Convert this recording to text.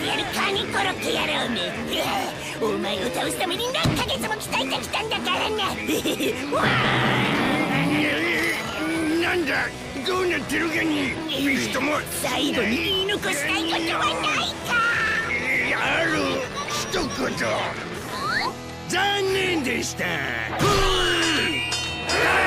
やるカニコロッケ野郎め。お前を倒すために何ヶ月も鍛えてきたんだからな。 なんだ、どうなってるかに。ビストも最後に言い残したいことはないか。 ある一言。残念でした。